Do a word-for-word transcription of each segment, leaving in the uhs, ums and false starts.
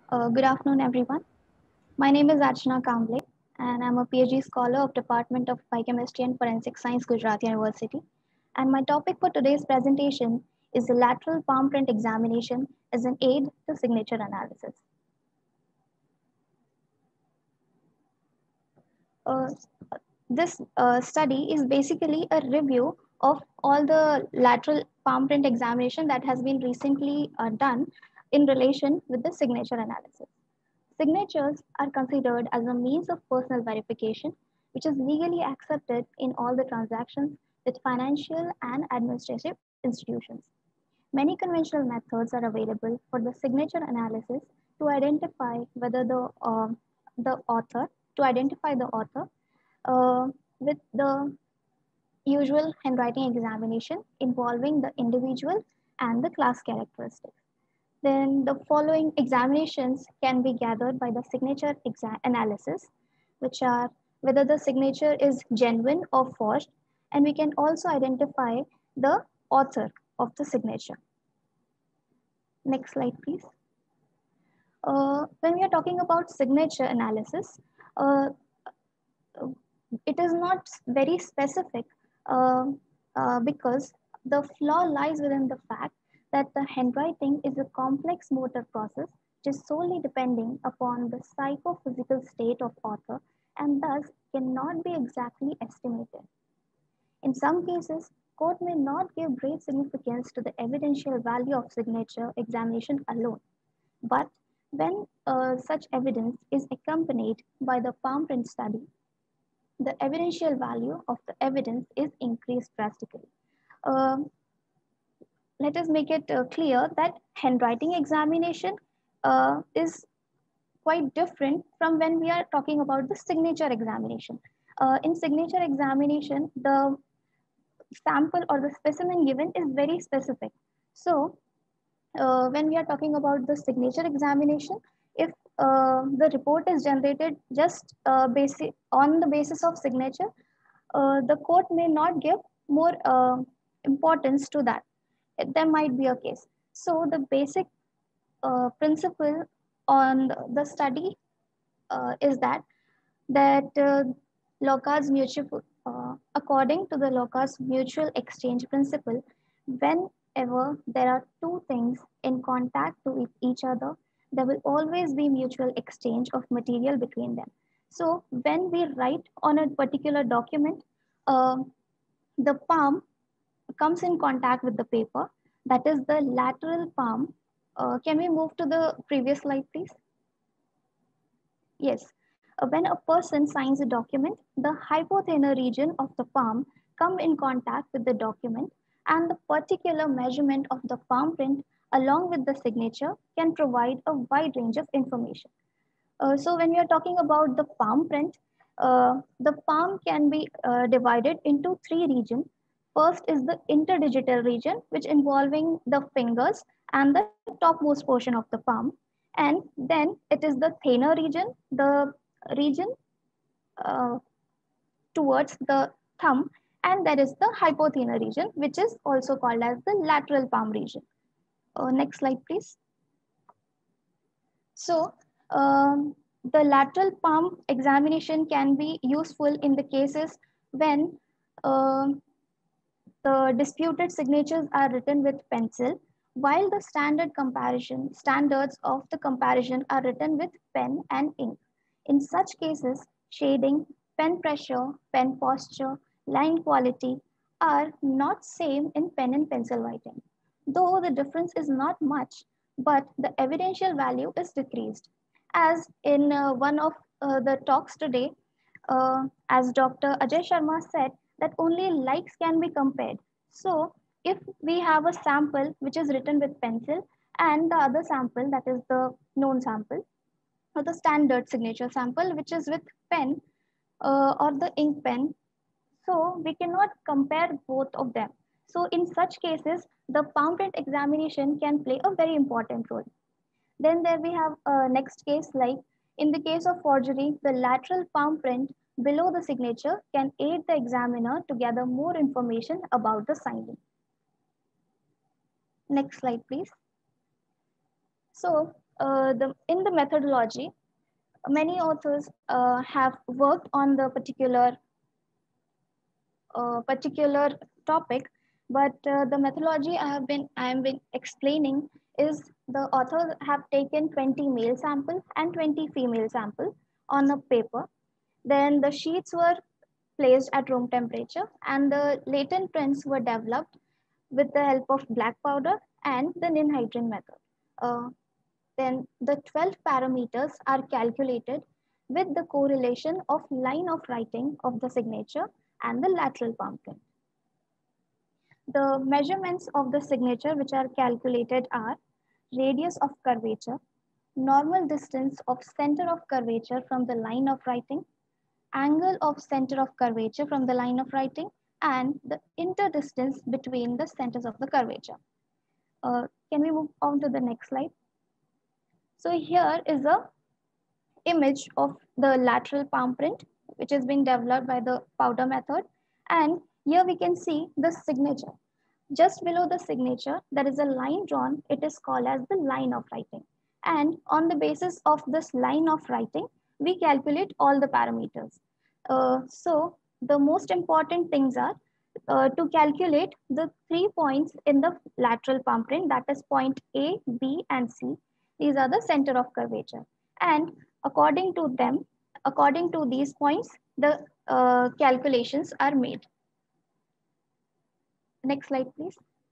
Uh, good afternoon, everyone. My name is Archana Kamble, and I'm a PhD scholar of Department of Biochemistry and Forensic Science, Gujarat University. And my topic for today's presentation is the lateral palm print examination as an aid to signature analysis. Uh, this uh, study is basically a review of all the lateral palm print examination that has been recently uh, done in relation with the signature analysis. Signatures are considered as a means of personal verification, which is legally accepted in all the transactions with financial and administrative institutions. Many conventional methods are available for the signature analysis to identify whether the, uh, the author, to identify the author uh, with the usual handwriting examination involving the individual and the class characteristics. Then the following examinations can be gathered by the signature exa- analysis, which are whether the signature is genuine or forged, and we can also identify the author of the signature. Next slide, please. Uh, when we are talking about signature analysis, uh, it is not very specific uh, uh, because the flaw lies within the fact that the handwriting is a complex motor process which is solely depending upon the psychophysical state of author and thus cannot be exactly estimated. In some cases, court may not give great significance to the evidential value of signature examination alone, but when uh, such evidence is accompanied by the palm print study, the evidential value of the evidence is increased drastically. Um, let us make it uh, clear that handwriting examination uh, is quite different from when we are talking about the signature examination. Uh, in signature examination, the sample or the specimen given is very specific. So uh, when we are talking about the signature examination, if uh, the report is generated just uh, basic on the basis of signature, uh, the court may not give more uh, importance to that. There might be a case. So the basic uh, principle on the study uh, is that that uh, Locard's mutual, uh, according to the Locard's mutual exchange principle, whenever there are two things in contact to each other, there will always be mutual exchange of material between them. So when we write on a particular document, uh, the palm comes in contact with the paper. That is the lateral palm. Uh, can we move to the previous slide, please? Yes. Uh, when a person signs a document, the hypothenar region of the palm come in contact with the document, and the particular measurement of the palm print along with the signature can provide a wide range of information. Uh, so when we are talking about the palm print, uh, the palm can be uh, divided into three regions. First is the interdigital region, which involving the fingers and the topmost portion of the palm. And then it is the thenar region, the region uh, towards the thumb. And there is the hypothenar region, which is also called as the lateral palm region. Uh, next slide, please. So um, the lateral palm examination can be useful in the cases when um the disputed signatures are written with pencil, while the standard comparison standards of the comparison are written with pen and ink. In such cases, shading, pen pressure, pen posture, line quality are not same in pen and pencil writing. Though the difference is not much, but the evidential value is decreased. As in uh, one of uh, the talks today, uh, as Doctor Ajay Sharma said, that only likes can be compared. So if we have a sample which is written with pencil and the other sample that is the known sample or the standard signature sample which is with pen uh, or the ink pen, so we cannot compare both of them. So in such cases, the palm print examination can play a very important role. Then there we have a next case like in the case of forgery, the lateral palm print below the signature can aid the examiner to gather more information about the signing. Next slide, please. So uh, the, in the methodology, many authors uh, have worked on the particular uh, particular topic, but uh, the methodology I have been I am been explaining is the authors have taken twenty male sample and twenty female sample on a paper. Then the sheets were placed at room temperature, and the latent prints were developed with the help of black powder and the Ninhydrin method. Uh, then the twelve parameters are calculated with the correlation of line of writing of the signature and the lateral palm print. The measurements of the signature which are calculated are radius of curvature, normal distance of center of curvature from the line of writing, angle of center of curvature from the line of writing, and the interdistance between the centers of the curvature. Uh, can we move on to the next slide? So here is a image of the lateral palm print, which has been developed by the powder method. And here we can see the signature. Just below the signature, there is a line drawn. It is called as the line of writing. And on the basis of this line of writing, we calculate all the parameters. Uh, so the most important things are uh, to calculate the three points in the lateral palm print, that is point A, B, and C. These are the center of curvature. And according to them, according to these points, the uh, calculations are made. Next slide, please.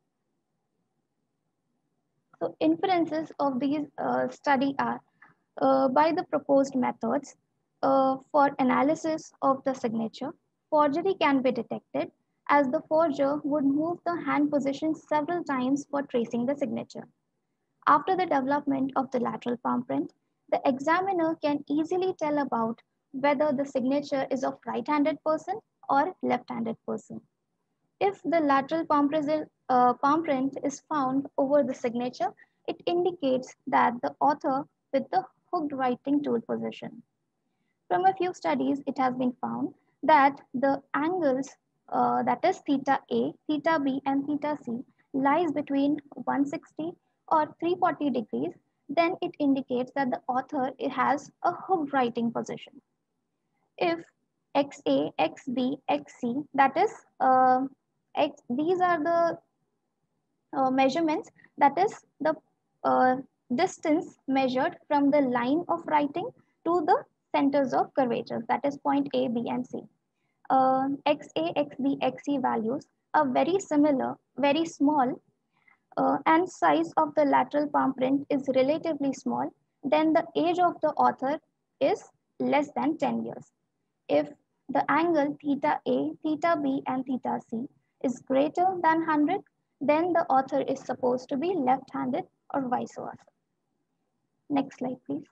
So inferences of these uh, study are uh, by the proposed methods uh, for analysis of the signature, forgery can be detected as the forger would move the hand position several times for tracing the signature. After the development of the lateral palm print, the examiner can easily tell about whether the signature is of right-handed person or left-handed person. If the lateral palm print, uh, palm print is found over the signature, it indicates that the author with the hooked writing tool position. From a few studies, it has been found that the angles, uh, that is theta A, theta B, and theta C, lies between one hundred sixty or three hundred forty degrees, then it indicates that the author has a hooked writing position. If X A, X B, X C, that is, uh, X, these are the uh, measurements, that is the uh, distance measured from the line of writing to the centers of curvature, that is point A, B, and C. Uh, X A, X B, X C values are very similar, very small, uh, and size of the lateral palm print is relatively small, then the age of the author is less than ten years. If the angle theta A, theta B, and theta C is greater than one hundred, then the author is supposed to be left-handed or vice versa. Next slide, please.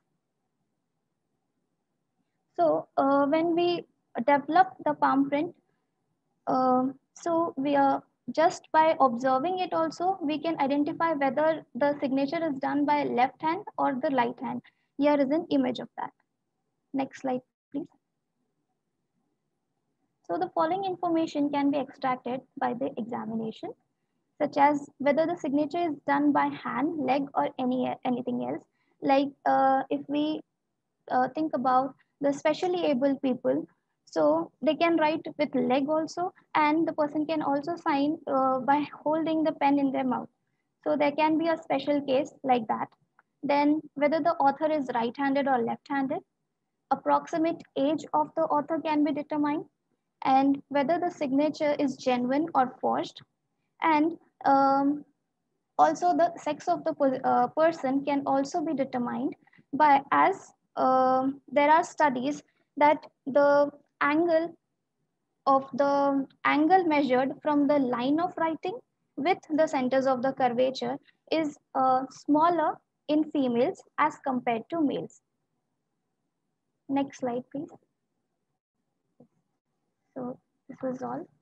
So uh, when we develop the palm print, uh, so we are just by observing it also, we can identify whether the signature is done by left hand or the right hand. Here is an image of that. Next slide, please. So the following information can be extracted by the examination, such as whether the signature is done by hand, leg, or any anything else. Like uh, if we uh, think about the specially able people, so they can write with leg also, and the person can also sign uh, by holding the pen in their mouth. So there can be a special case like that. Then whether the author is right-handed or left-handed, approximate age of the author can be determined, and whether the signature is genuine or forged, and um, also the sex of the uh, person can also be determined by, as uh, there are studies that the angle of the angle measured from the line of writing with the centers of the curvature is uh, smaller in females as compared to males. Next slide, please. So this was all.